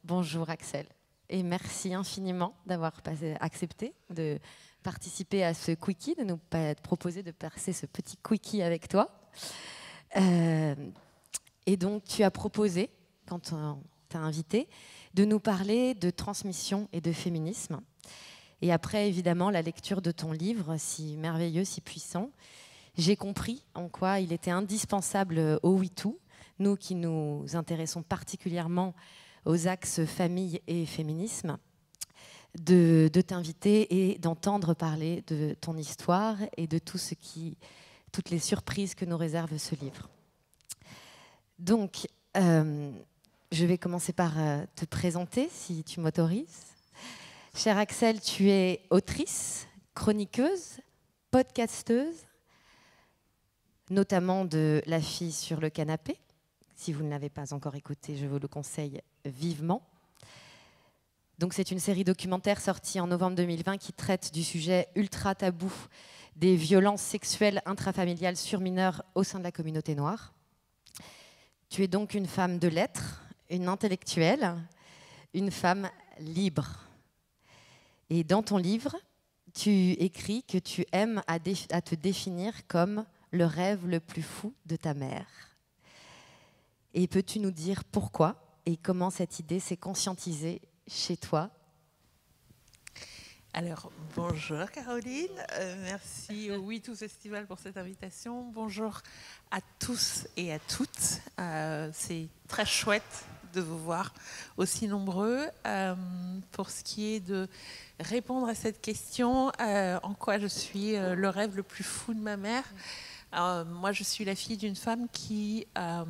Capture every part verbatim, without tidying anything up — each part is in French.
Bonjour Axel, et merci infiniment d'avoir accepté de participer à ce quickie, de nous proposer de passer ce petit quickie avec toi. Euh, et donc tu as proposé, quand on t'a invité, de nous parler de transmission et de féminisme. Et après, évidemment, la lecture de ton livre, si merveilleux, si puissant, j'ai compris en quoi il était indispensable au WeToo, nous qui nous intéressons particulièrement aux axes famille et féminisme, de, de t'inviter et d'entendre parler de ton histoire et de tout ce qui, toutes les surprises que nous réserve ce livre. Donc, euh, je vais commencer par euh, te présenter, si tu m'autorises. Cher Axel, tu es autrice, chroniqueuse, podcasteuse, notamment de La fille sur le canapé. Si vous ne l'avez pas encore écouté, je vous le conseille vivement. Donc, c'est une série documentaire sortie en novembre deux mille vingt qui traite du sujet ultra tabou des violences sexuelles intrafamiliales sur mineurs au sein de la communauté noire. Tu es donc une femme de lettres, une intellectuelle, une femme libre. Et dans ton livre, tu écris que tu aimes à, à te définir comme le rêve le plus fou de ta mère. Et peux-tu nous dire pourquoi et comment cette idée s'est conscientisée chez toi? Alors, bonjour Caroline, euh, merci au WeToo Festival pour cette invitation. Bonjour à tous et à toutes. Euh, c'est très chouette de vous voir aussi nombreux. Euh, pour ce qui est de répondre à cette question, euh, en quoi je suis euh, le rêve le plus fou de ma mère. Euh, moi, je suis la fille d'une femme qui euh,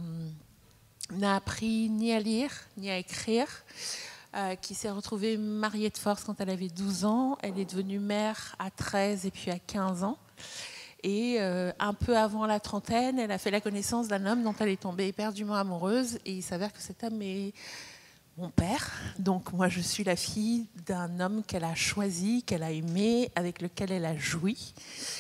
n'a appris ni à lire, ni à écrire, euh, qui s'est retrouvée mariée de force quand elle avait douze ans. Elle est devenue mère à treize et puis à quinze ans. Et euh, un peu avant la trentaine, elle a fait la connaissance d'un homme dont elle est tombée éperdument amoureuse. Et il s'avère que cet homme est mon père. Donc moi, je suis la fille d'un homme qu'elle a choisi, qu'elle a aimé, avec lequel elle a joui.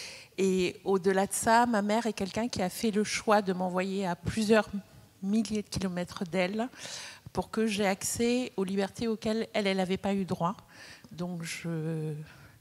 Et au-delà de ça, ma mère est quelqu'un qui a fait le choix de m'envoyer à plusieurs milliers de kilomètres d'elle pour que j'ai accès aux libertés auxquelles elle, elle n'avait pas eu droit. Donc je,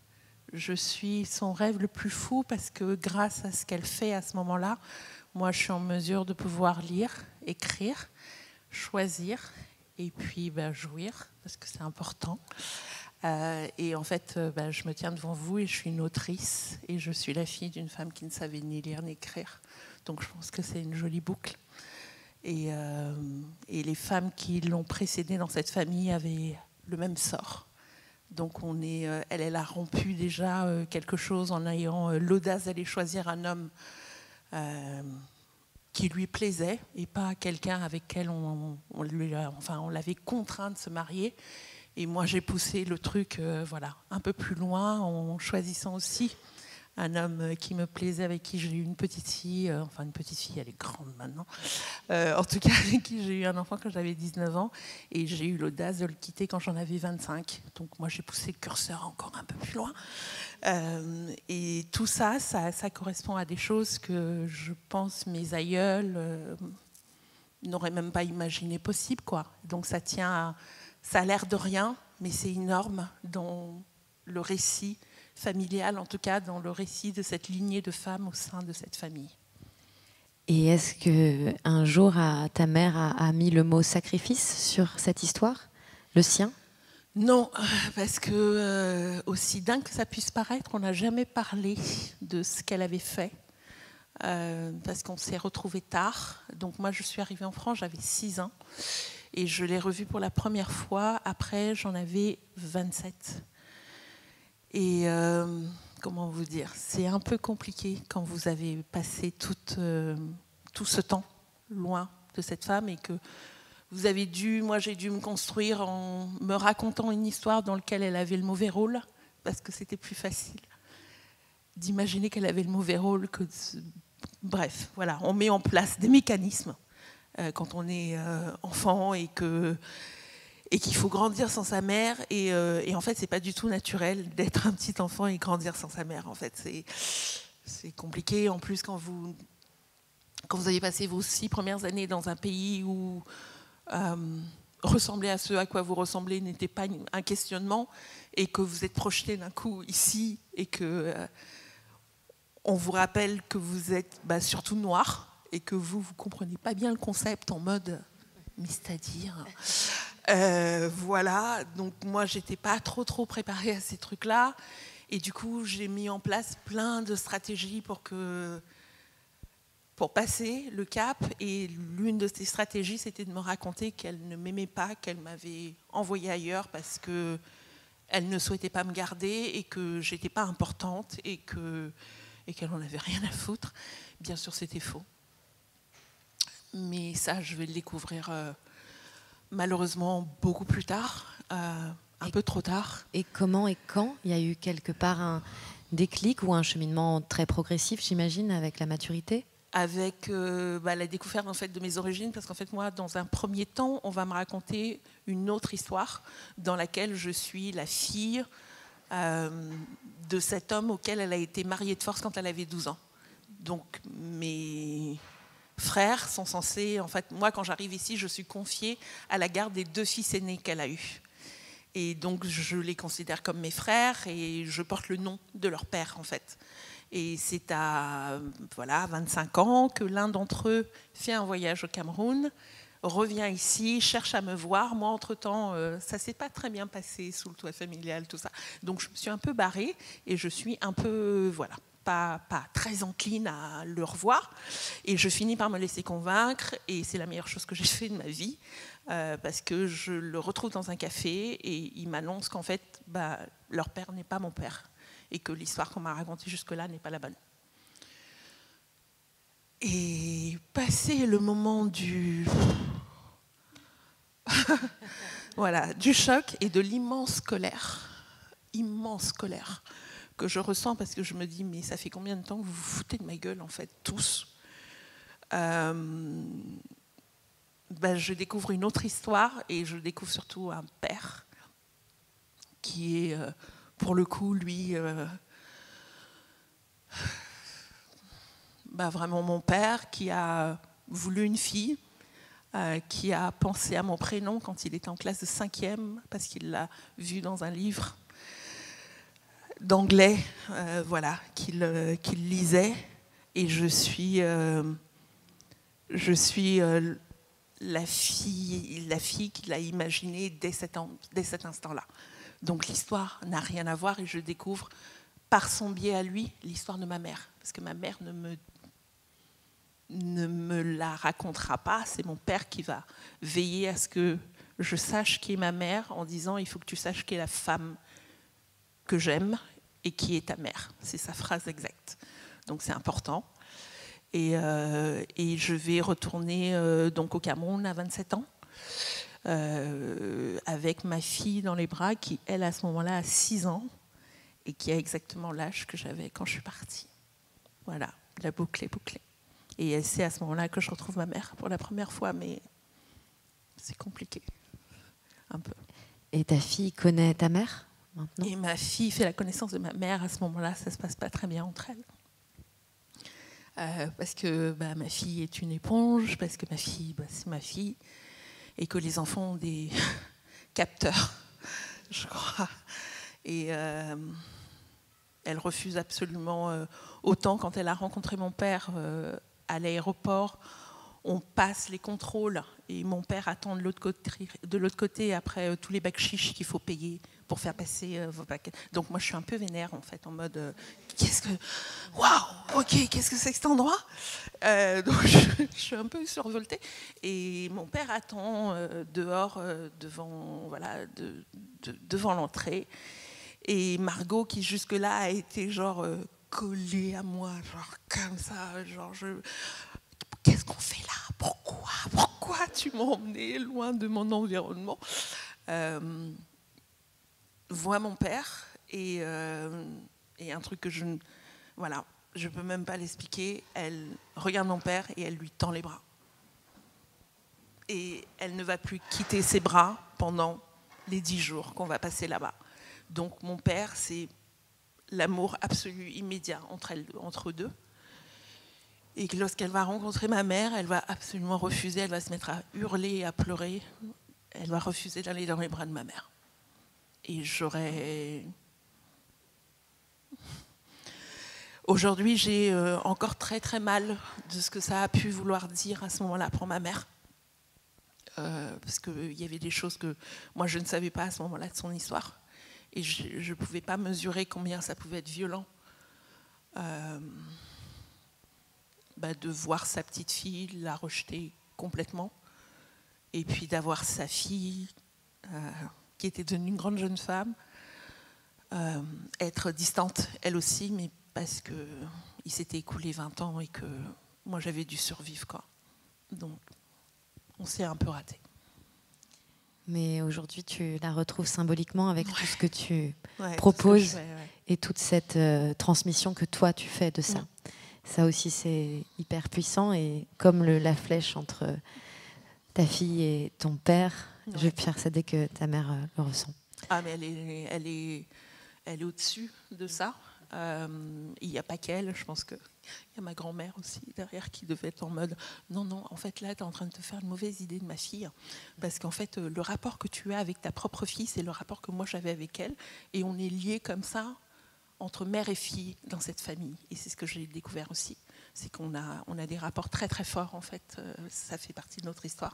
je suis son rêve le plus fou parce que grâce à ce qu'elle fait à ce moment-là, moi je suis en mesure de pouvoir lire, écrire, choisir et puis ben, jouir parce que c'est important. Euh, et en fait, euh, ben, je me tiens devant vous et je suis une autrice et je suis la fille d'une femme qui ne savait ni lire ni écrire. Donc je pense que c'est une jolie boucle. Et, euh, et les femmes qui l'ont précédée dans cette famille avaient le même sort. Donc on est, euh, elle, elle a rompu déjà euh, quelque chose en ayant euh, l'audace d'aller choisir un homme euh, qui lui plaisait et pas quelqu'un avec qui on, on, lui, enfin, on l'avait contraint de se marier. Et moi, j'ai poussé le truc euh, voilà, un peu plus loin en choisissant aussi un homme qui me plaisait, avec qui j'ai eu une petite fille, euh, enfin une petite fille, elle est grande maintenant, euh, en tout cas avec qui j'ai eu un enfant quand j'avais dix-neuf ans, et j'ai eu l'audace de le quitter quand j'en avais vingt-cinq. Donc moi, j'ai poussé le curseur encore un peu plus loin. Euh, et tout ça, ça, ça correspond à des choses que je pense mes aïeuls euh, n'auraient même pas imaginé possible, quoi. Donc ça tient à... Ça a l'air de rien, mais c'est énorme dans le récit familial, en tout cas dans le récit de cette lignée de femmes au sein de cette famille. Et est-ce qu'un jour, ta mère a, a mis le mot sacrifice sur cette histoire, le sien? Non, parce que euh, aussi dingue que ça puisse paraître, on n'a jamais parlé de ce qu'elle avait fait, euh, parce qu'on s'est retrouvés tard. Donc moi, je suis arrivée en France, j'avais six ans. Et je l'ai revue pour la première fois. Après, j'en avais vingt-sept. Et euh, comment vous dire, c'est un peu compliqué quand vous avez passé tout, euh, tout ce temps loin de cette femme et que vous avez dû, moi j'ai dû me construire en me racontant une histoire dans laquelle elle avait le mauvais rôle, parce que c'était plus facile d'imaginer qu'elle avait le mauvais rôle que de... Bref, voilà, on met en place des mécanismes quand on est euh, enfant et que et qu'il faut grandir sans sa mère et, euh, et en fait c'est pas du tout naturel d'être un petit enfant et grandir sans sa mère. En fait c'est c'est compliqué. En plus quand vous quand vous avez passé vos six premières années dans un pays où euh, ressembler à ce à quoi vous ressemblez n'était pas un questionnement, et que vous êtes projeté d'un coup ici, et que euh, on vous rappelle que vous êtes bah, surtout noir, et que vous, vous comprenez pas bien le concept en mode, mais c'est-à-dire... Euh, voilà, donc moi j'étais pas trop trop préparée à ces trucs-là, et du coup j'ai mis en place plein de stratégies pour que pour passer le cap, et l'une de ces stratégies c'était de me raconter qu'elle ne m'aimait pas, qu'elle m'avait envoyée ailleurs parce que elle ne souhaitait pas me garder et que j'étais pas importante et que et qu'elle en avait rien à foutre. Bien sûr c'était faux, mais ça je vais le découvrir euh, malheureusement beaucoup plus tard, euh, un et, peu trop tard. Et comment et quand il y a eu quelque part un déclic ou un cheminement très progressif, j'imagine, avec la maturité? Avec euh, bah, la découverte en fait, de mes origines, parce qu'en fait moi, dans un premier temps, on va me raconter une autre histoire dans laquelle je suis la fille euh, de cet homme auquel elle a été mariée de force quand elle avait douze ans. Donc mes frères sont censés, en fait, moi quand j'arrive ici, je suis confiée à la garde des deux fils aînés qu'elle a eus. Et donc je les considère comme mes frères et je porte le nom de leur père en fait. Et c'est à voilà, vingt-cinq ans que l'un d'entre eux fait un voyage au Cameroun, revient ici, cherche à me voir. Moi, entre-temps, euh, ça ne s'est pas très bien passé sous le toit familial, tout ça. Donc je me suis un peu barrée et je suis un peu, voilà, Pas, pas très encline à le revoir, et je finis par me laisser convaincre, et c'est la meilleure chose que j'ai fait de ma vie, euh, parce que je le retrouve dans un café et il m'annonce qu'en fait bah, leur père n'est pas mon père et que l'histoire qu'on m'a racontée jusque-là n'est pas la bonne. Et passé le moment du voilà, du choc et de l'immense colère, immense colère que je ressens, parce que je me dis, mais ça fait combien de temps que vous vous foutez de ma gueule, en fait, tous euh, ben, je découvre une autre histoire, et je découvre surtout un père qui est, euh, pour le coup, lui, euh, ben, vraiment mon père, qui a voulu une fille, euh, qui a pensé à mon prénom quand il était en classe de cinquième, parce qu'il l'a vu dans un livre d'anglais, euh, voilà, qu'il euh, qu'il lisait, et je suis, euh, je suis euh, la fille, la fille qu'il a imaginée dès cet, en, dès cet instant-là. Donc l'histoire n'a rien à voir, et je découvre par son biais à lui l'histoire de ma mère, parce que ma mère ne me ne me la racontera pas. C'est mon père qui va veiller à ce que je sache qui est ma mère, en disant il faut que tu saches qui est la femme que j'aime et qui est ta mère. C'est sa phrase exacte. Donc c'est important. Et, euh, et je vais retourner euh, donc au Cameroun à vingt-sept ans, euh, avec ma fille dans les bras, qui elle à ce moment-là a six ans et qui a exactement l'âge que j'avais quand je suis partie. Voilà, la boucle est bouclée. Et c'est à ce moment-là que je retrouve ma mère pour la première fois, mais c'est compliqué, un peu. Et ta fille connaît ta mère ? Maintenant. Et ma fille fait la connaissance de ma mère. À ce moment-là, ça ne se passe pas très bien entre elles. Euh, parce que bah, ma fille est une éponge, parce que ma fille, bah, c'est ma fille, et que les enfants ont des capteurs, je crois. Et euh, elle refuse absolument, euh, autant quand elle a rencontré mon père euh, à l'aéroport, on passe les contrôles, et mon père attend de l'autre côté, de l'autre côté après euh, tous les bacs chiches qu'il faut payer pour faire passer euh, vos paquets. Donc moi je suis un peu vénère en fait, en mode euh, qu'est-ce que waouh, ok, qu'est-ce que c'est que cet endroit, euh, donc je, je suis un peu survoltée, et mon père attend euh, dehors euh, devant voilà de, de, devant l'entrée, et Margot qui jusque là a été genre euh, collée à moi, genre comme ça, genre je qu'est-ce qu'on fait là, pourquoi pourquoi tu m'as emmenée loin de mon environnement, euh, voit mon père, et, euh, et un truc que je ne voilà, je peux même pas l'expliquer, elle regarde mon père et elle lui tend les bras. Et elle ne va plus quitter ses bras pendant les dix jours qu'on va passer là-bas. Donc mon père, c'est l'amour absolu, immédiat entre, elles, entre eux deux. Et que lorsqu'elle va rencontrer ma mère, elle va absolument refuser, elle va se mettre à hurler et à pleurer. elle va refuser d'aller dans les bras de ma mère. Et j'aurais... Aujourd'hui, j'ai euh, encore très très mal de ce que ça a pu vouloir dire à ce moment-là pour ma mère. Euh, parce qu'il y avait des choses que moi je ne savais pas à ce moment-là de son histoire. Et je ne pouvais pas mesurer combien ça pouvait être violent euh, bah, de voir sa petite fille la rejeter complètement. Et puis d'avoir sa fille, euh, qui était devenue une grande jeune femme, euh, être distante elle aussi, mais parce qu'il s'était écoulé vingt ans et que moi j'avais dû survivre, quoi. Donc on s'est un peu raté. Mais aujourd'hui tu la retrouves symboliquement avec ouais. tout ce que tu ouais, proposes que fais, ouais. et toute cette euh, transmission que toi tu fais de ça. Mmh. Ça aussi c'est hyper puissant et comme le, la flèche entre ta fille et ton père, ouais. je suis persuadée que ta mère euh, le ressent. Ah mais elle est, elle est, elle est au-dessus de ça. Euh, il n'y a pas qu'elle, je pense qu'il y a ma grand-mère aussi derrière qui devait être en mode non, non, en fait là tu es en train de te faire une mauvaise idée de ma fille parce qu'en fait le rapport que tu as avec ta propre fille c'est le rapport que moi j'avais avec elle et on est liés comme ça entre mère et fille dans cette famille et c'est ce que j'ai découvert aussi, c'est qu'on a, on a des rapports très très forts en fait, euh, ça fait partie de notre histoire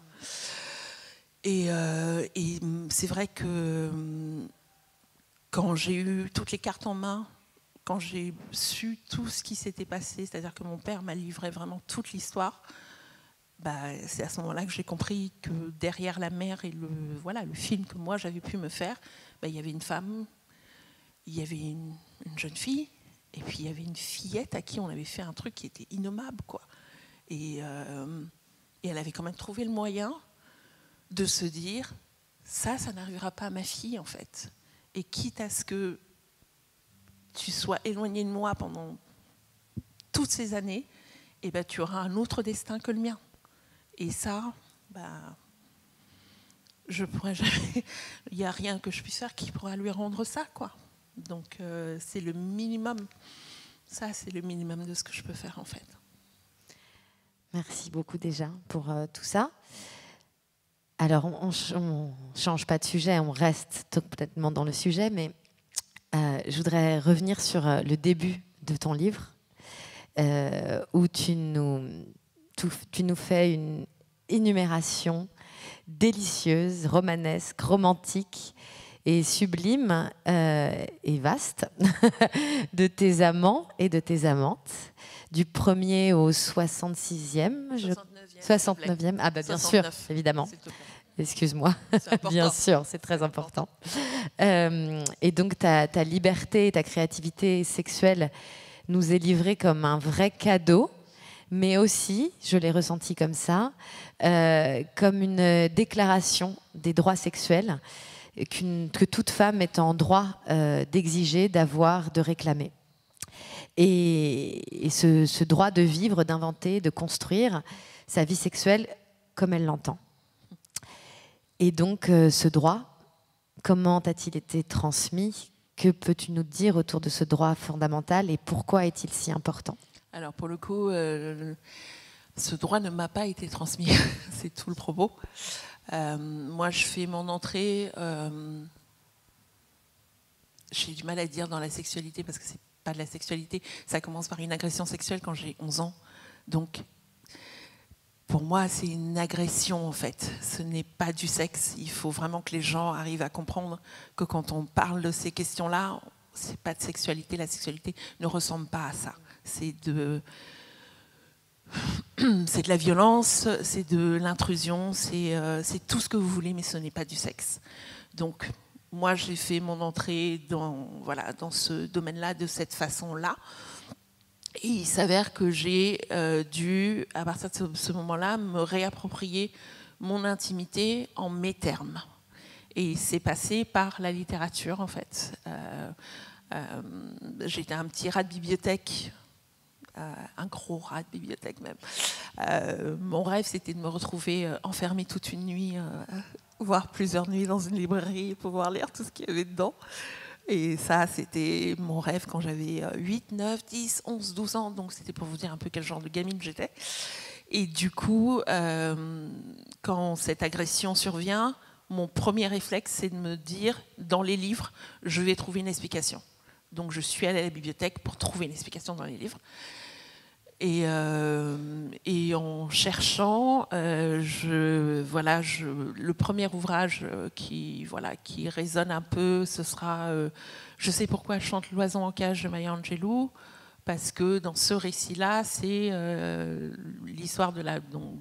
et, euh, et c'est vrai que quand j'ai eu toutes les cartes en main, quand j'ai su tout ce qui s'était passé, c'est-à-dire que mon père m'a livré vraiment toute l'histoire, bah, c'est à ce moment-là que j'ai compris que derrière la mère et le, voilà, le film que moi j'avais pu me faire, bah, il y avait une femme, il y avait une, une jeune fille, et puis il y avait une fillette à qui on avait fait un truc qui était innommable, quoi. Et, euh, et elle avait quand même trouvé le moyen de se dire, ça, ça n'arrivera pas à ma fille, en fait. Et quitte à ce que tu sois éloigné de moi pendant toutes ces années, et ben, tu auras un autre destin que le mien. Et ça, ben, je pourrais jamais... il n'y a rien que je puisse faire qui pourra lui rendre ça, quoi. Donc, euh, c'est le minimum. Ça, c'est le minimum de ce que je peux faire, en fait. Merci beaucoup déjà pour euh, tout ça. Alors, on ne change pas de sujet, on reste complètement dans le sujet, mais Euh, je voudrais revenir sur euh, le début de ton livre, euh, où tu nous, tu, tu nous fais une énumération délicieuse, romanesque, romantique et sublime euh, et vaste de tes amants et de tes amantes, du premier au soixante-sixième, soixante-neuvième, ah bah bien soixante-neuf, sûr, évidemment. Excuse-moi, bien sûr, c'est très important. Euh, et donc ta, ta liberté, ta créativité sexuelle nous est livrée comme un vrai cadeau, mais aussi, je l'ai ressenti comme ça, euh, comme une déclaration des droits sexuels qu'une, que toute femme est en droit euh, d'exiger, d'avoir, de réclamer. Et, et ce, ce droit de vivre, d'inventer, de construire sa vie sexuelle comme elle l'entend. Et donc, euh, ce droit, comment a-t-il été transmis? Que peux-tu nous dire autour de ce droit fondamental et pourquoi est-il si important? Alors, pour le coup, euh, ce droit ne m'a pas été transmis. C'est tout le propos. Euh, moi, je fais mon entrée... Euh, j'ai du mal à dire dans la sexualité parce que c'est pas de la sexualité. Ça commence par une agression sexuelle quand j'ai onze ans. Donc... Pour moi, c'est une agression, en fait. Ce n'est pas du sexe. Il faut vraiment que les gens arrivent à comprendre que quand on parle de ces questions-là, c'est pas de sexualité. La sexualité ne ressemble pas à ça. C'est de, c'est de la violence, c'est de l'intrusion, c'est, euh, c'est tout ce que vous voulez, mais ce n'est pas du sexe. Donc, moi, j'ai fait mon entrée dans, voilà, dans ce domaine-là de cette façon-là. Et il s'avère que j'ai euh, dû, à partir de ce, ce moment-là, me réapproprier mon intimité en mes termes. Et c'est passé par la littérature, en fait. Euh, euh, j'étais un petit rat de bibliothèque, euh, un gros rat de bibliothèque même. Euh, mon rêve, c'était de me retrouver euh, enfermée toute une nuit, euh, voire plusieurs nuits dans une librairie et pouvoir lire tout ce qu'il y avait dedans. Et ça, c'était mon rêve quand j'avais huit, neuf, dix, onze, douze ans. Donc, c'était pour vous dire un peu quel genre de gamine j'étais. Et du coup, euh, quand cette agression survient, mon premier réflexe, c'est de me dire, dans les livres, je vais trouver une explication. Donc je suis allée à la bibliothèque pour trouver une explication dans les livres. Et, euh, et en cherchant, euh, je, voilà, je, le premier ouvrage qui, voilà, qui résonne un peu, ce sera euh, « Je sais pourquoi je chante l'oiseau en cage » de Maya Angelou, parce que dans ce récit-là, c'est euh, l'histoire de la... Donc,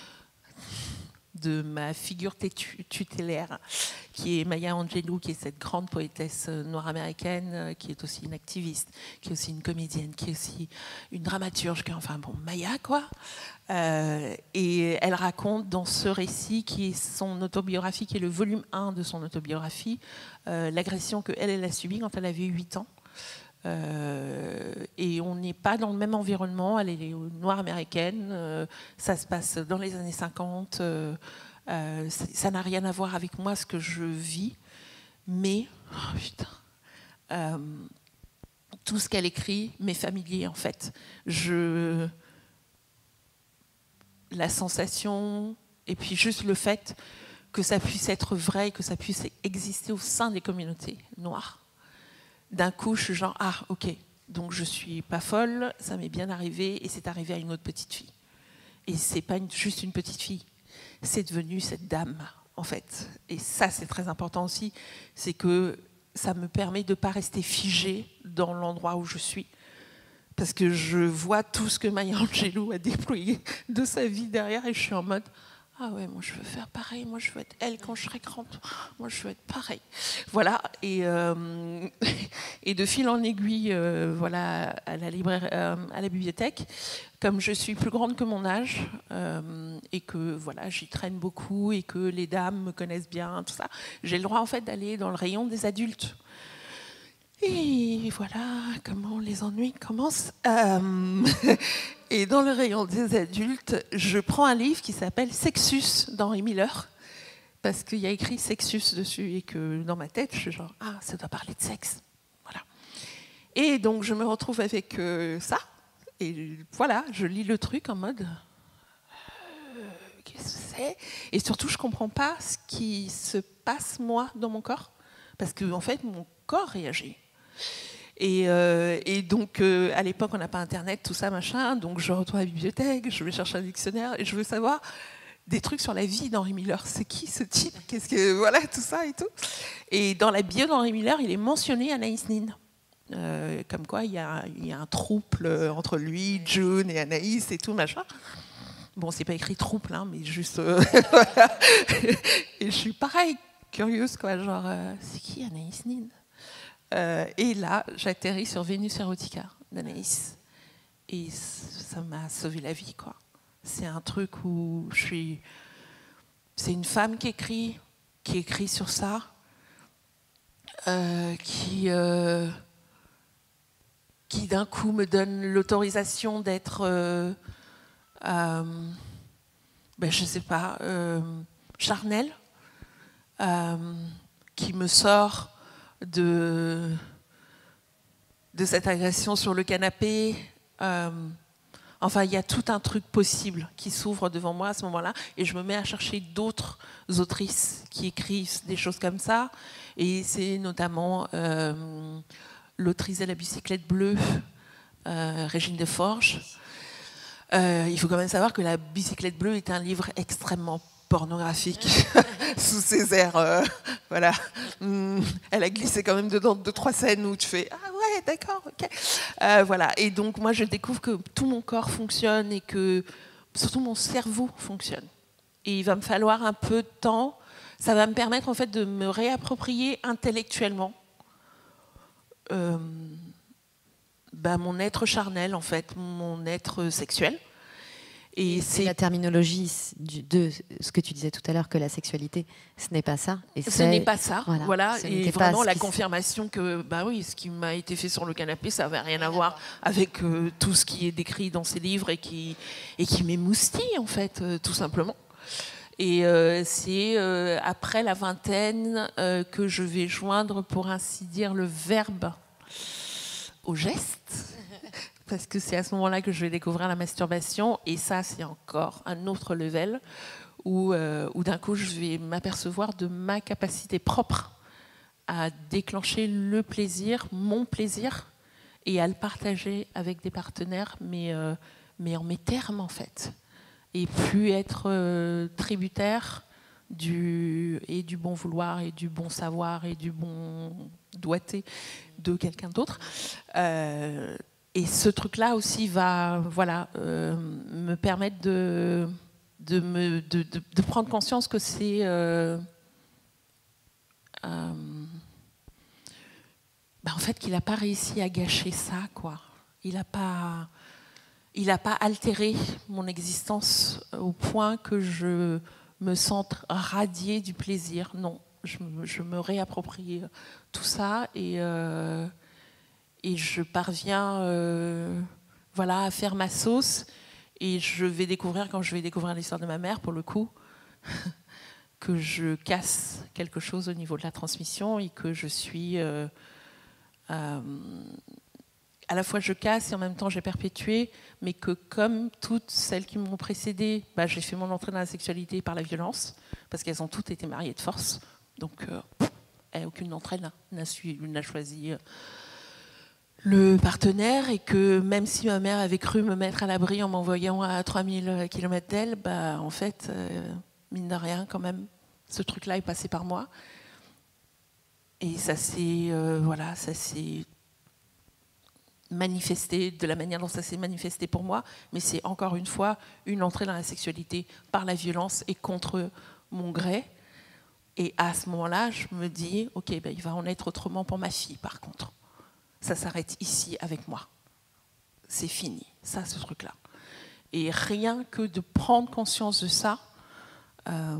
de ma figure tutélaire, qui est Maya Angelou, qui est cette grande poétesse noire américaine, qui est aussi une activiste, qui est aussi une comédienne, qui est aussi une dramaturge, enfin bon, Maya, quoi. Euh, et elle raconte dans ce récit, qui est son autobiographie, qui est le volume un de son autobiographie, euh, l'agression qu'elle, elle a subie quand elle avait huit ans. Euh, et on n'est pas dans le même environnement. Elle est noire américaine, euh, ça se passe dans les années cinquante, euh, euh, ça n'a rien à voir avec moi, ce que je vis, mais oh putain, euh, tout ce qu'elle écrit m'est familier en fait. Je, la sensation, et puis juste le fait que ça puisse être vrai, que ça puisse exister au sein des communautés noires. D'un coup, je suis genre, ah, ok, donc je suis pas folle, ça m'est bien arrivé, et c'est arrivé à une autre petite fille. Et c'est pas une, juste une petite fille, c'est devenu cette dame, en fait. Et ça, c'est très important aussi, c'est que ça me permet de pas rester figée dans l'endroit où je suis, parce que je vois tout ce que Maya Angelou a déployé de sa vie derrière, et je suis en mode... Ah ouais, moi je veux faire pareil, moi je veux être elle quand je serai grande, moi je veux être pareil. Voilà, et, euh, et de fil en aiguille, euh, voilà, à la librairie, euh, à la bibliothèque, comme je suis plus grande que mon âge, euh, et que voilà, j'y traîne beaucoup, et que les dames me connaissent bien, tout ça, j'ai le droit en fait d'aller dans le rayon des adultes. Et voilà comment les ennuis commencent. Euh, et dans le rayon des adultes, je prends un livre qui s'appelle Sexus d'Henry Miller, parce qu'il y a écrit Sexus dessus, et que dans ma tête, je suis genre, ah, ça doit parler de sexe. Voilà. Et donc, je me retrouve avec euh, ça, et voilà, je lis le truc en mode, euh, qu'est-ce que c'est? Et surtout, je ne comprends pas ce qui se passe, moi, dans mon corps, parce que, en fait, mon corps réagit. Et, euh, et donc, euh, à l'époque, on n'a pas Internet, tout ça, machin. Donc, je retourne à la bibliothèque, je vais chercher un dictionnaire et je veux savoir des trucs sur la vie d'Henry Miller. C'est qui ce type? Qu'est-ce que voilà, tout ça et tout. Et dans la bio d'Henry Miller, il est mentionné Anaïs Nin. Euh, comme quoi, il y, a, il y a un trouble entre lui, June et Anaïs et tout, machin. Bon, c'est pas écrit trouble, hein, mais juste... Euh, voilà. Et je suis pareil, curieuse, quoi. Genre, euh, c'est qui Anaïs Nin? Euh, et là, j'atterris sur Vénus Erotica d'Anaïs. Et ça m'a sauvé la vie, quoi. C'est un truc où je suis... C'est une femme qui écrit, qui écrit sur ça, euh, qui, euh, qui d'un coup me donne l'autorisation d'être, euh, euh, ben, je sais pas, euh, charnelle, euh, qui me sort de, de cette agression sur le canapé. Euh, enfin, il y a tout un truc possible qui s'ouvre devant moi à ce moment-là, et je me mets à chercher d'autres autrices qui écrivent des choses comme ça, et c'est notamment euh, l'autrice de La bicyclette bleue, euh, Régine Deforges. Euh, il faut quand même savoir que La bicyclette bleue est un livre extrêmement pornographique, sous ses airs, euh, voilà. Hum, elle a glissé quand même dedans deux, trois scènes où tu fais « Ah ouais, d'accord, ok. Euh, » Voilà, et donc moi je découvre que tout mon corps fonctionne et que surtout mon cerveau fonctionne. Et il va me falloir un peu de temps, ça va me permettre en fait de me réapproprier intellectuellement euh, bah, mon être charnel, en fait, mon être sexuel. Et c'est la terminologie de ce que tu disais tout à l'heure, que la sexualité, ce n'est pas ça. Et ce n'est pas ça, voilà. voilà. Et vraiment la confirmation que, bah oui, ce qui m'a été fait sur le canapé, ça n'avait rien à voir avec euh, tout ce qui est décrit dans ces livres et qui, et qui m'émoustille, en fait, euh, tout simplement. Et euh, c'est euh, après la vingtaine euh, que je vais joindre, pour ainsi dire, le verbe au geste. Parce que c'est à ce moment-là que je vais découvrir la masturbation, et ça, c'est encore un autre level, où, euh, où d'un coup, je vais m'apercevoir de ma capacité propre à déclencher le plaisir, mon plaisir, et à le partager avec des partenaires, mais, euh, mais en mes termes, en fait. Et plus être euh, tributaire du, et du bon vouloir, et du bon savoir, et du bon doigté de quelqu'un d'autre. Euh, et ce truc-là aussi va voilà, euh, me permettre de, de, me, de, de, de prendre conscience que c'est... Euh, euh, bah en fait, qu'il n'a pas réussi à gâcher ça, quoi. Il n'a pas, il n'a pas altéré mon existence au point que je me sente radier du plaisir. Non, je me, je me réapproprie tout ça et, euh, et je parviens euh, voilà, à faire ma sauce. Et je vais découvrir, quand je vais découvrir l'histoire de ma mère, pour le coup, que je casse quelque chose au niveau de la transmission et que je suis... Euh, Euh, à la fois je casse et en même temps j'ai perpétué, mais que comme toutes celles qui m'ont précédée, bah, j'ai fait mon entrée dans la sexualité par la violence, parce qu'elles ont toutes été mariées de force, donc euh, aucune d'entre elles n'a, n'a choisi le partenaire, et que même si ma mère avait cru me mettre à l'abri en m'envoyant à trois mille kilomètres d'elle, bah, en fait, euh, mine de rien quand même, ce truc-là est passé par moi. Et ça s'est euh, voilà, ça s'est manifesté de la manière dont ça s'est manifesté pour moi, mais c'est encore une fois une entrée dans la sexualité par la violence et contre mon gré. Et à ce moment-là, je me dis, ok, ben, il va en être autrement pour ma fille, par contre. Ça s'arrête ici avec moi. C'est fini, ça, ce truc-là. Et rien que de prendre conscience de ça euh,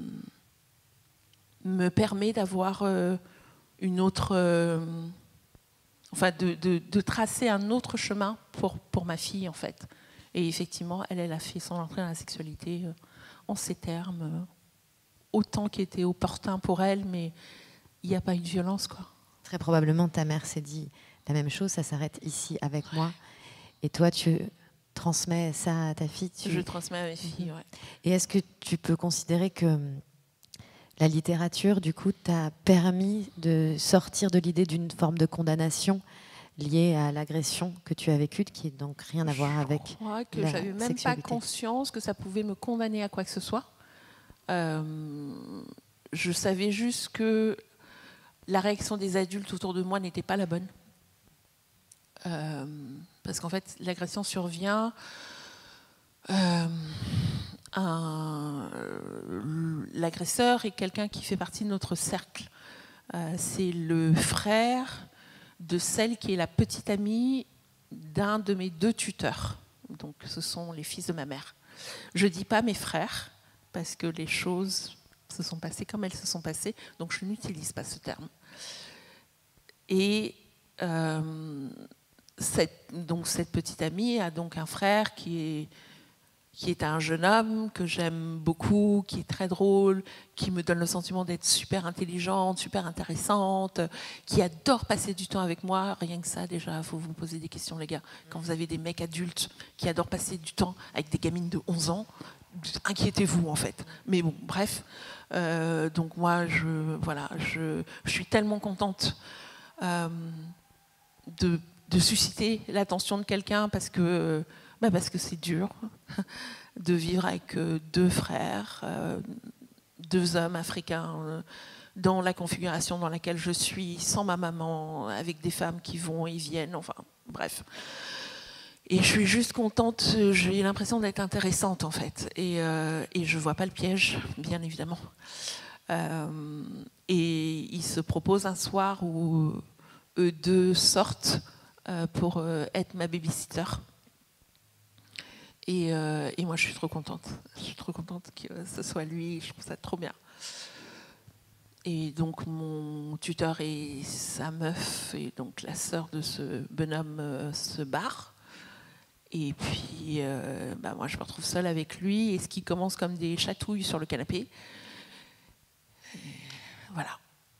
me permet d'avoir... Euh, une autre, euh, enfin de, de, de tracer un autre chemin pour, pour ma fille, en fait. Et effectivement, elle, elle a fait son entrée dans la sexualité euh, en ces termes, euh, autant qui était opportun pour elle, mais il n'y a pas eu de violence, quoi. Très probablement, ta mère s'est dit la même chose, ça s'arrête ici avec moi. Et toi, tu transmets ça à ta fille tu... Je transmets à mes filles, ouais. Et est-ce que tu peux considérer que la littérature, du coup, t'a permis de sortir de l'idée d'une forme de condamnation liée à l'agression que tu as vécue, qui n'a donc rien à voir avec Je crois que la j'avais même sexualité. pas conscience que ça pouvait me condamner à quoi que ce soit. Euh, je savais juste que la réaction des adultes autour de moi n'était pas la bonne. Euh, parce qu'en fait, l'agression survient... Euh, Un, euh, l'agresseur est quelqu'un qui fait partie de notre cercle. Euh, c'est le frère de celle qui est la petite amie d'un de mes deux tuteurs. Donc ce sont les fils de ma mère. Je ne dis pas mes frères, parce que les choses se sont passées comme elles se sont passées, donc je n'utilise pas ce terme. Et euh, cette, donc cette petite amie a donc un frère qui est... qui est un jeune homme que j'aime beaucoup, qui est très drôle, qui me donne le sentiment d'être super intelligente, super intéressante, qui adore passer du temps avec moi. Rien que ça, déjà, il faut vous poser des questions, les gars. Quand vous avez des mecs adultes qui adorent passer du temps avec des gamines de onze ans, inquiétez-vous, en fait. Mais bon, bref. Euh, donc moi, je, voilà, je, je suis tellement contente euh, de, de susciter l'attention de quelqu'un parce que... Bah parce que c'est dur de vivre avec deux frères, euh, deux hommes africains, euh, dans la configuration dans laquelle je suis, sans ma maman, avec des femmes qui vont et viennent, enfin, bref. Et je suis juste contente, j'ai l'impression d'être intéressante, en fait. Et, euh, et je ne vois pas le piège, bien évidemment. Euh, et ils se proposent un soir où eux deux sortent euh, pour euh, être ma babysitter. Et, euh, et moi, je suis trop contente. Je suis trop contente que ce soit lui. Je trouve ça trop bien. Et donc, mon tuteur et sa meuf, et donc la sœur de ce bonhomme, euh, se barrent. Et puis, euh, bah, moi, je me retrouve seule avec lui. Et ce qui commence comme des chatouilles sur le canapé. Et voilà.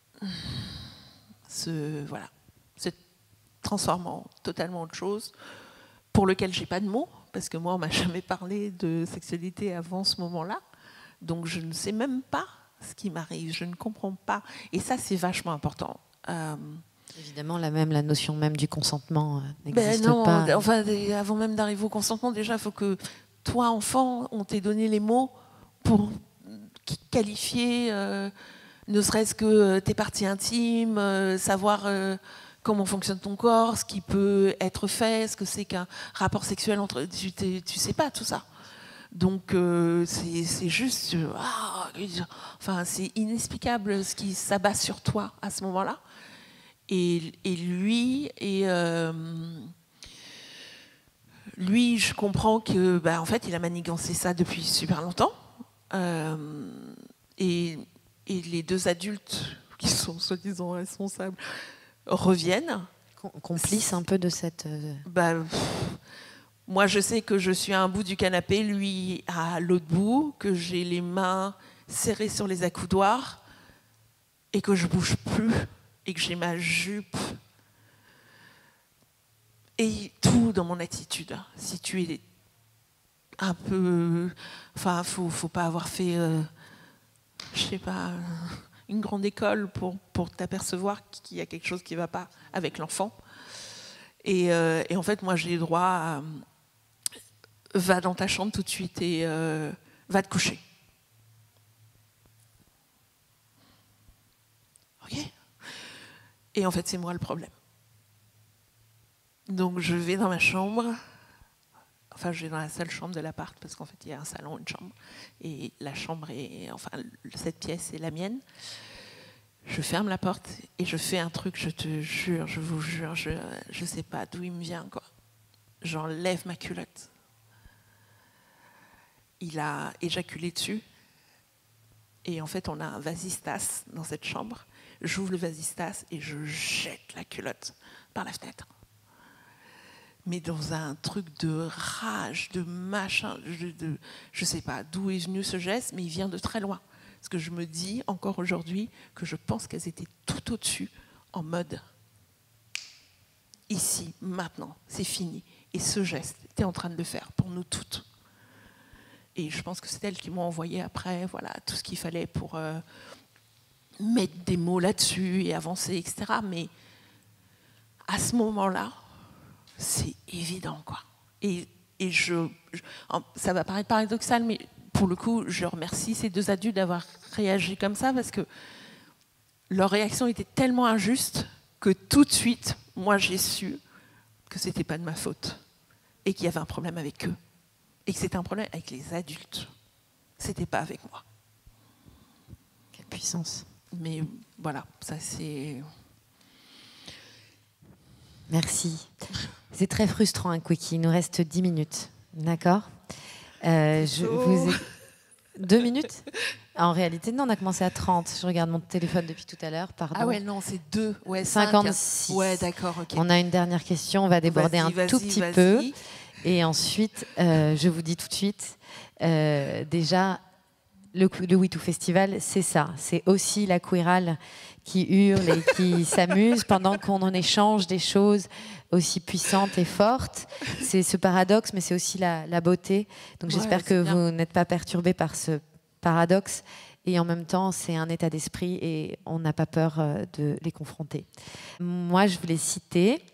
Se, voilà. Se transformant totalement autre chose, pour lequel j'ai pas de mots. Parce que moi, on ne m'a jamais parlé de sexualité avant ce moment-là. Donc je ne sais même pas ce qui m'arrive, je ne comprends pas. Et ça, c'est vachement important. Euh, Évidemment, la, même, la notion même du consentement euh, n'existe ben non, pas. Enfin, avant même d'arriver au consentement, déjà, il faut que toi, enfant, on t'ait donné les mots pour qualifier, euh, ne serait-ce que tes parties intimes, euh, savoir euh, comment fonctionne ton corps, ce qui peut être fait, ce que c'est qu'un rapport sexuel entre... Tu, tu sais pas tout ça. Donc euh, c'est juste... Euh, ah, enfin, c'est inexplicable ce qui s'abat sur toi à ce moment-là. Et, et lui, et, euh, lui, je comprends que, bah, en fait, il a manigancé ça depuis super longtemps. Euh, et, et les deux adultes qui sont soi-disant responsables reviennent. Complices un peu de cette... Euh... Bah, pff, moi, je sais que je suis à un bout du canapé, lui à l'autre bout, que j'ai les mains serrées sur les accoudoirs et que je bouge plus. Et que j'ai ma jupe et tout dans mon attitude. Si tu es un peu... Enfin, il faut, faut pas avoir fait, euh, je sais pas, une grande école pour, pour t'apercevoir qu'il y a quelque chose qui ne va pas avec l'enfant. Et, euh, et en fait, moi, j'ai le droit à... Va dans ta chambre tout de suite et euh, va te coucher. Ok ? Et en fait, c'est moi le problème. Donc, je vais dans ma chambre. Enfin, je vais dans la seule chambre de l'appart, parce qu'en fait, il y a un salon, une chambre. Et la chambre est... Enfin, cette pièce est la mienne. Je ferme la porte et je fais un truc, je te jure, je vous jure, je ne sais pas d'où il me vient, quoi. J'enlève ma culotte. Il a éjaculé dessus. Et en fait, on a un vasistas dans cette chambre. J'ouvre le vasistas et je jette la culotte par la fenêtre. Mais dans un truc de rage, de machin, de, de, je ne sais pas d'où est venu ce geste, mais il vient de très loin. Parce que je me dis encore aujourd'hui que je pense qu'elles étaient tout au-dessus, en mode ici, maintenant, c'est fini. Et ce geste, tu es en train de le faire pour nous toutes. Et je pense que c'est elles qui m'ont envoyé après, voilà, tout ce qu'il fallait pour euh, mettre des mots là-dessus et avancer, et cetera. Mais à ce moment-là, c'est évident, quoi. Et, et je, je, ça va paraître paradoxal, mais pour le coup, je remercie ces deux adultes d'avoir réagi comme ça, parce que leur réaction était tellement injuste que tout de suite, moi, j'ai su que c'était pas de ma faute et qu'il y avait un problème avec eux. Et que c'était un problème avec les adultes. C'était pas avec moi. Quelle puissance. Mais voilà, ça c'est... Merci. C'est très frustrant, un quickie. Il nous reste dix minutes. D'accord euh, je vous ai... Deux minutes. En réalité, non, on a commencé à trente. Je regarde mon téléphone depuis tout à l'heure. Pardon. Ah ouais, non, c'est deux. Ouais, cinquante-six. Ouais, d'accord, ok. On a une dernière question. On va déborder un tout petit peu. Et ensuite, euh, je vous dis tout de suite, euh, déjà, le, le WeToo Festival, c'est ça. C'est aussi la queerale qui hurle et qui s'amuse pendant qu'on en échange des choses aussi puissantes et fortes. C'est ce paradoxe, mais c'est aussi la, la beauté. Donc ouais, j'espère que bien. Vous n'êtes pas perturbés par ce paradoxe. Et en même temps, c'est un état d'esprit et on n'a pas peur de les confronter. Moi, je voulais citer...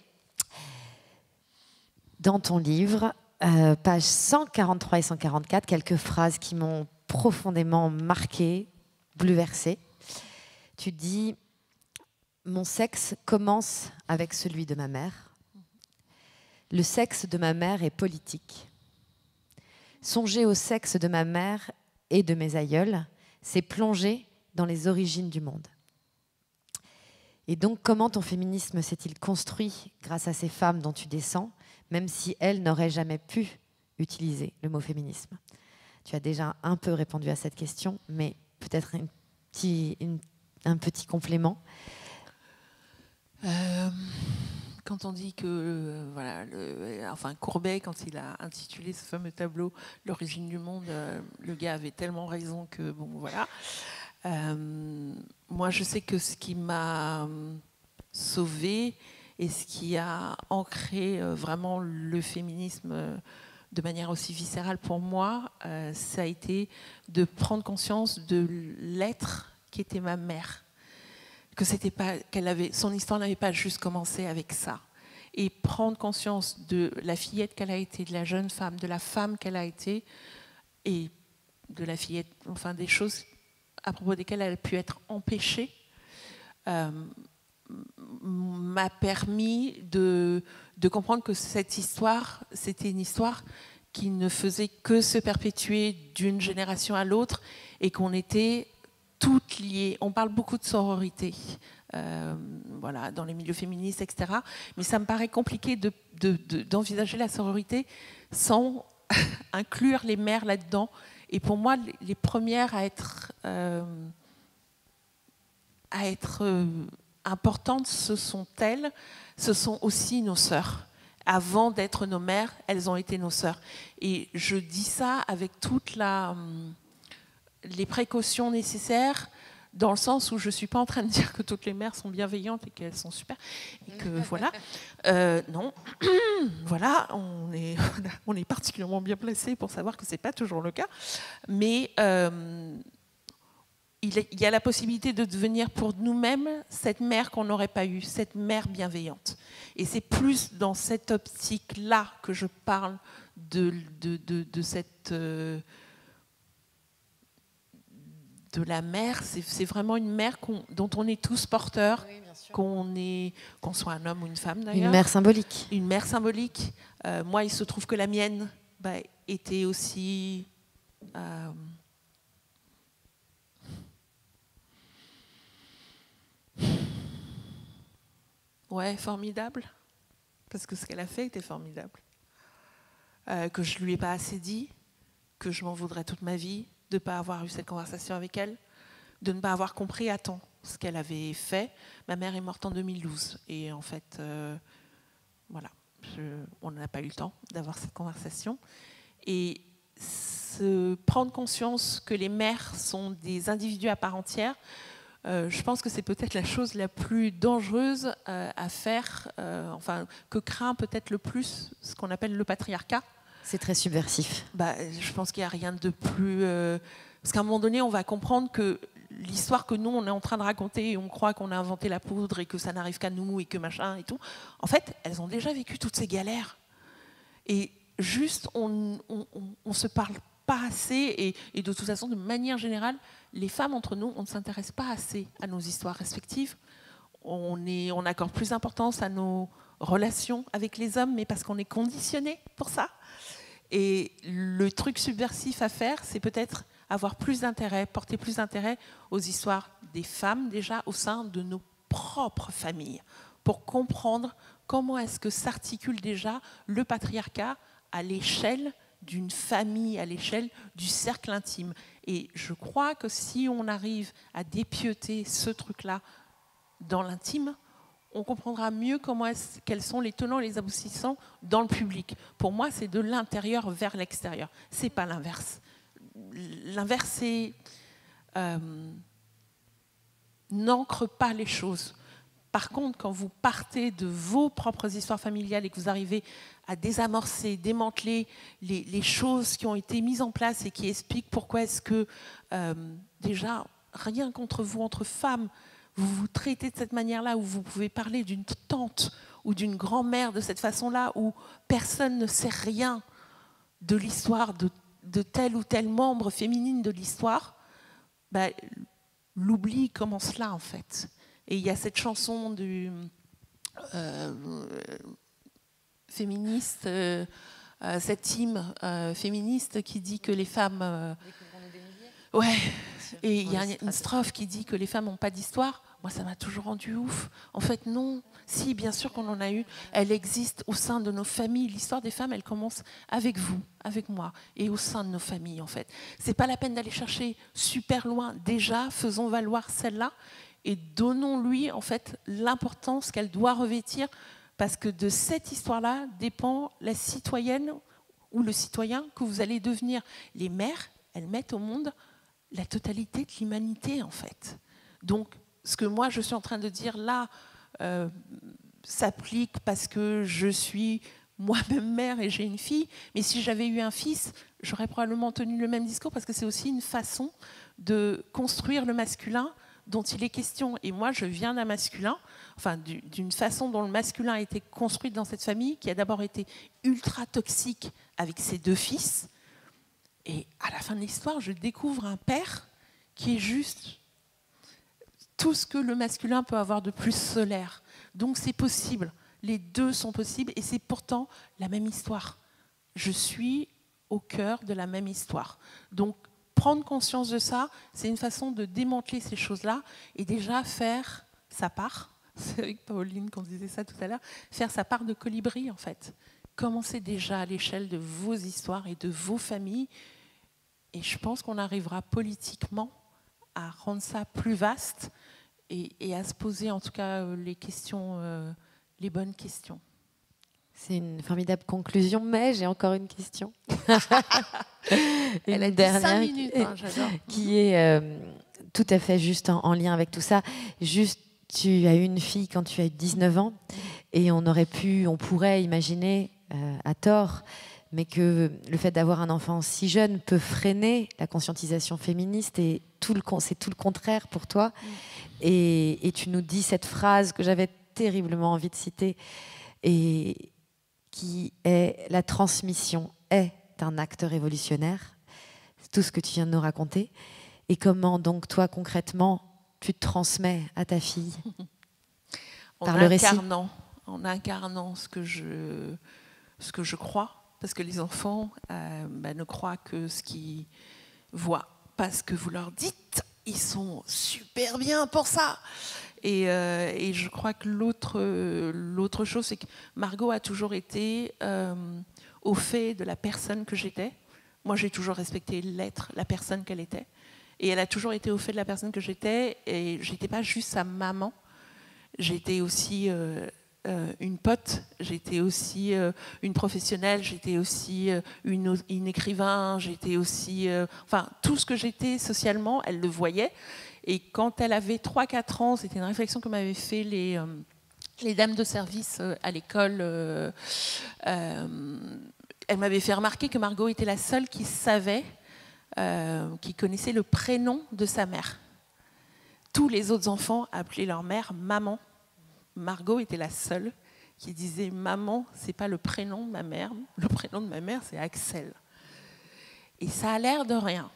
dans ton livre, euh, pages cent quarante-trois et cent quarante-quatre, quelques phrases qui m'ont profondément marquée, bouleversée. Tu dis « Mon sexe commence avec celui de ma mère. Le sexe de ma mère est politique. Songer au sexe de ma mère et de mes aïeuls, c'est plonger dans les origines du monde. » Et donc, comment ton féminisme s'est-il construit grâce à ces femmes dont tu descends, même si elles n'auraient jamais pu utiliser le mot féminisme? Tu as déjà un peu répondu à cette question, mais peut-être un petit, une, un petit complément. Euh, quand on dit que, euh, voilà, le, enfin Courbet, quand il a intitulé ce fameux tableau « L'origine du monde euh, », le gars avait tellement raison que, bon, voilà. Euh, moi, je sais que ce qui m'a sauvée et ce qui a ancré euh, vraiment le féminisme euh, de manière aussi viscérale pour moi, euh, ça a été de prendre conscience de l'être qui était ma mère. Que c'était pas, qu'elle avait, son histoire n'avait pas juste commencé avec ça. Et prendre conscience de la fillette qu'elle a été, de la jeune femme, de la femme qu'elle a été, et de la fillette, enfin des choses à propos desquelles elle a pu être empêchée, euh, m'a permis de, de comprendre que cette histoire, c'était une histoire qui ne faisait que se perpétuer d'une génération à l'autre et qu'on était toutes liées. On parle beaucoup de sororité, euh, voilà, dans les milieux féministes, et cetera. Mais ça me paraît compliqué de, de, de, d'envisager la sororité sans inclure les mères là-dedans. Et pour moi, les premières à être, euh, à être euh, importantes, ce sont elles, ce sont aussi nos sœurs. Avant d'être nos mères, elles ont été nos sœurs. Et je dis ça avec toutes la, les précautions nécessaires, dans le sens où je ne suis pas en train de dire que toutes les mères sont bienveillantes et qu'elles sont super. Et que voilà. Euh, non. Voilà, on est, on est particulièrement bien placé pour savoir que ce n'est pas toujours le cas. Mais euh, il y a la possibilité de devenir pour nous-mêmes cette mère qu'on n'aurait pas eue, cette mère bienveillante. Et c'est plus dans cette optique-là que je parle de, de, de, de cette... Euh, de la mère. C'est, c'est vraiment une mère qu'on, dont on est tous porteurs, oui, qu'on, est, qu'on soit un homme ou une femme d'ailleurs. Une mère symbolique. Une mère symbolique. Euh, moi, il se trouve que la mienne bah, était aussi... Euh, ouais, formidable. Parce que ce qu'elle a fait était formidable. Euh, que je ne lui ai pas assez dit, que je m'en voudrais toute ma vie de ne pas avoir eu cette conversation avec elle, de ne pas avoir compris à temps ce qu'elle avait fait. Ma mère est morte en deux mille douze et en fait, euh, voilà, je, on n'a pas eu le temps d'avoir cette conversation. Et se prendre conscience que les mères sont des individus à part entière, euh, je pense que c'est peut-être la chose la plus dangereuse euh, à faire, euh, enfin, que craint peut-être le plus ce qu'on appelle le patriarcat. C'est très subversif. Bah, je pense qu'il n'y a rien de plus... Euh, parce qu'à un moment donné, on va comprendre que l'histoire que nous, on est en train de raconter, et on croit qu'on a inventé la poudre et que ça n'arrive qu'à nous et que machin et tout, en fait, elles ont déjà vécu toutes ces galères. Et juste, on ne se parle pas assez. Et, et de toute façon, de manière générale, les femmes entre nous, on ne s'intéresse pas assez à nos histoires respectives. On, est, on accorde plus d'importance à nos relations avec les hommes, mais parce qu'on est conditionné pour ça. Et le truc subversif à faire, c'est peut-être avoir plus d'intérêt, porter plus d'intérêt aux histoires des femmes déjà au sein de nos propres familles, pour comprendre comment est-ce que s'articule déjà le patriarcat à l'échelle d'une famille, à l'échelle du cercle intime. Et je crois que si on arrive à dépiauter ce truc-là dans l'intime, on comprendra mieux comment est-ce, quels sont les tenants et les aboutissants dans le public. Pour moi, c'est de l'intérieur vers l'extérieur. Ce n'est pas l'inverse. L'inverse, c'est euh, n'ancre pas les choses. Par contre, quand vous partez de vos propres histoires familiales et que vous arrivez à désamorcer, démanteler les, les choses qui ont été mises en place et qui expliquent pourquoi est-ce que, euh, déjà, rien contre vous, entre femmes, vous vous traitez de cette manière-là, où vous pouvez parler d'une tante ou d'une grand-mère de cette façon-là, où personne ne sait rien de l'histoire de, de tel ou tel membre féminine de l'histoire, bah, l'oubli commence là, en fait. Et il y a cette chanson du euh, féministe, euh, euh, cette hymne euh, féministe qui dit que les femmes... Euh, ouais, et il y a une strophe qui dit que les femmes n'ont pas d'histoire. Moi, ça m'a toujours rendu ouf. En fait, non. Si, bien sûr qu'on en a eu. Elle existe au sein de nos familles. L'histoire des femmes, elle commence avec vous, avec moi, et au sein de nos familles, en fait. C'est pas la peine d'aller chercher super loin. Déjà, faisons valoir celle-là et donnons-lui, en fait, l'importance qu'elle doit revêtir, parce que de cette histoire-là dépend la citoyenne ou le citoyen que vous allez devenir. Les mères, elles mettent au monde la totalité de l'humanité, en fait. Donc, ce que moi, je suis en train de dire là, euh, s'applique parce que je suis moi-même mère et j'ai une fille, mais si j'avais eu un fils, j'aurais probablement tenu le même discours parce que c'est aussi une façon de construire le masculin dont il est question. Et moi, je viens d'un masculin, enfin d'une façon dont le masculin a été construit dans cette famille, qui a d'abord été ultra toxique avec ses deux fils. Et à la fin de l'histoire, je découvre un père qui est juste tout ce que le masculin peut avoir de plus solaire. Donc c'est possible. Les deux sont possibles et c'est pourtant la même histoire. Je suis au cœur de la même histoire. Donc prendre conscience de ça, c'est une façon de démanteler ces choses-là et déjà faire sa part. C'est avec Pauline qu'on disait ça tout à l'heure. Faire sa part de colibri en fait. Commencez déjà à l'échelle de vos histoires et de vos familles. Et je pense qu'on arrivera politiquement à rendre ça plus vaste et, et à se poser en tout cas les questions, euh, les bonnes questions. C'est une formidable conclusion, mais j'ai encore une question. Elle a une dit dernière cinq minutes, qui, hein, j'adore. Qui est euh, tout à fait juste en, en lien avec tout ça. Juste, tu as eu une fille quand tu as eu dix-neuf ans et on aurait pu, on pourrait imaginer euh, à tort, mais que le fait d'avoir un enfant si jeune peut freiner la conscientisation féministe et tout le, c'est tout le contraire pour toi. Mm. Et, et tu nous dis cette phrase que j'avais terriblement envie de citer et qui est « la transmission est un acte révolutionnaire ». C'est tout ce que tu viens de nous raconter. Et comment donc toi concrètement tu te transmets à ta fille par le récit ? En incarnant ce que je, ce que je crois. Parce que les enfants euh, bah, ne croient que ce qu'ils voient, pas ce que vous leur dites. Ils sont super bien pour ça. Et, euh, et je crois que l'autre, euh, l'autre chose, c'est que Margot a toujours été euh, au fait de la personne que j'étais. Moi, j'ai toujours respecté l'être, la personne qu'elle était. Et elle a toujours été au fait de la personne que j'étais. Et je n'étais pas juste sa maman. J'étais aussi... Euh, Euh, une pote, j'étais aussi euh, une professionnelle, j'étais aussi euh, une, une écrivain, j'étais aussi... Euh, enfin, tout ce que j'étais socialement, elle le voyait. Et quand elle avait trois quatre ans, c'était une réflexion que m'avaient fait les, euh, les dames de service euh, à l'école. Euh, euh, elle m'avait fait remarquer que Margot était la seule qui savait, euh, qui connaissait le prénom de sa mère. Tous les autres enfants appelaient leur mère maman. Margot était la seule qui disait « Maman, c'est pas le prénom de ma mère, le prénom de ma mère, c'est Axel ». Et ça a l'air de rien.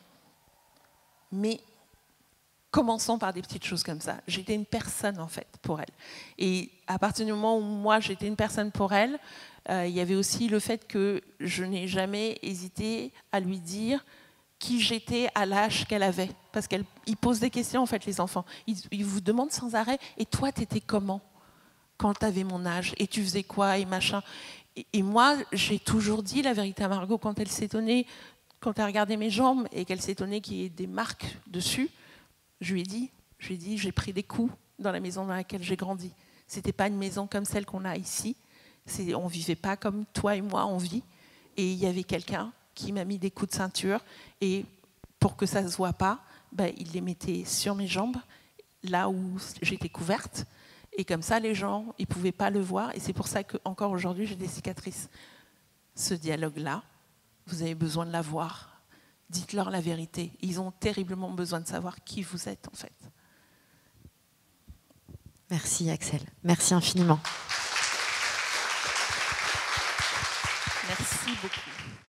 Mais commençons par des petites choses comme ça. J'étais une personne, en fait, pour elle. Et à partir du moment où moi, j'étais une personne pour elle, euh, il y avait aussi le fait que je n'ai jamais hésité à lui dire qui j'étais à l'âge qu'elle avait. Parce qu'ils posent des questions, en fait, les enfants. Ils, ils vous demandent sans arrêt « Et toi, t'étais comment ?» quand tu avais mon âge, et tu faisais quoi, et machin. Et, et moi, j'ai toujours dit la vérité à Margot, quand elle s'étonnait, quand elle regardait mes jambes, et qu'elle s'étonnait qu'il y ait des marques dessus, je lui ai dit, je lui ai dit, j'ai pris des coups dans la maison dans laquelle j'ai grandi. C'était pas une maison comme celle qu'on a ici, c'est, on vivait pas comme toi et moi, on vit, et il y avait quelqu'un qui m'a mis des coups de ceinture, et pour que ça se voit pas, ben, il les mettait sur mes jambes, là où j'étais couverte. Et comme ça, les gens, ils ne pouvaient pas le voir. Et c'est pour ça qu'encore aujourd'hui, j'ai des cicatrices. Ce dialogue-là, vous avez besoin de l'avoir. Dites-leur la vérité. Ils ont terriblement besoin de savoir qui vous êtes, en fait. Merci, Axel. Merci infiniment. Merci beaucoup.